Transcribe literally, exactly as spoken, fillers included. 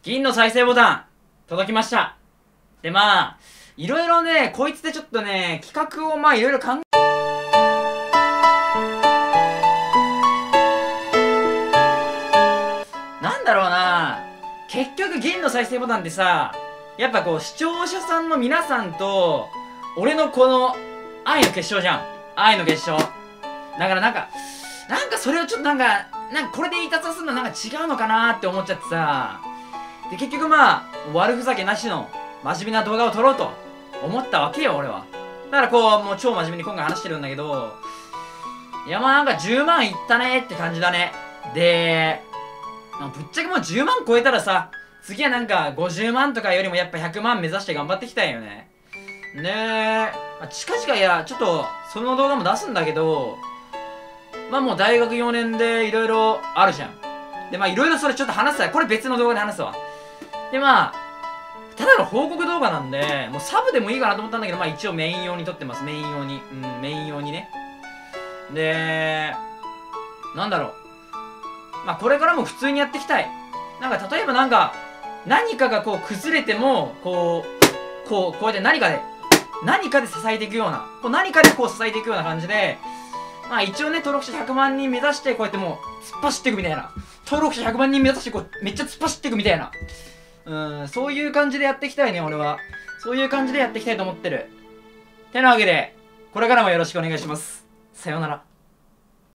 銀の再生ボタン、届きました。で、まあ、いろいろね、こいつでちょっとね、企画をまあいろいろ考え、なんだろうな、結局銀の再生ボタンってさ、やっぱこう視聴者さんの皆さんと、俺のこの愛の結晶じゃん。愛の結晶。だからなんか、なんかそれをちょっとなんか、なんかこれで言いたさするのなんか違うのかなーって思っちゃってさ。で、結局まあ、悪ふざけなしの真面目な動画を撮ろうと思ったわけよ、俺は。だからこう、もう超真面目に今回話してるんだけど、いやまあなんかじゅうまんいったねーって感じだね。で、ぶっちゃけもうじゅうまん超えたらさ、次はなんかごじゅうまんとかよりもやっぱひゃくまん目指して頑張っていきたいよね。ねえ、まあ、近々いや、ちょっとその動画も出すんだけど、まあもう大学よねんでいろいろあるじゃん。でまあいろいろそれちょっと話すわ。これ別の動画で話すわ。でまあ、ただの報告動画なんで、もうサブでもいいかなと思ったんだけど、まあ一応メイン用に撮ってます。メイン用に。うん、メイン用にね。で、なんだろう。まあこれからも普通にやっていきたい。なんか例えばなんか、何かがこう崩れても、こう、こう、こうやって何かで、何かで支えていくような、こう何かでこう支えていくような感じで、まあ一応ね、登録者ひゃくまんにん目指して、こうやってもう、突っ走っていくみたいな。登録者ひゃくまんにん目指して、こう、めっちゃ突っ走っていくみたいな。うん、そういう感じでやっていきたいね、俺は。そういう感じでやっていきたいと思ってる。てなわけで、これからもよろしくお願いします。さようなら。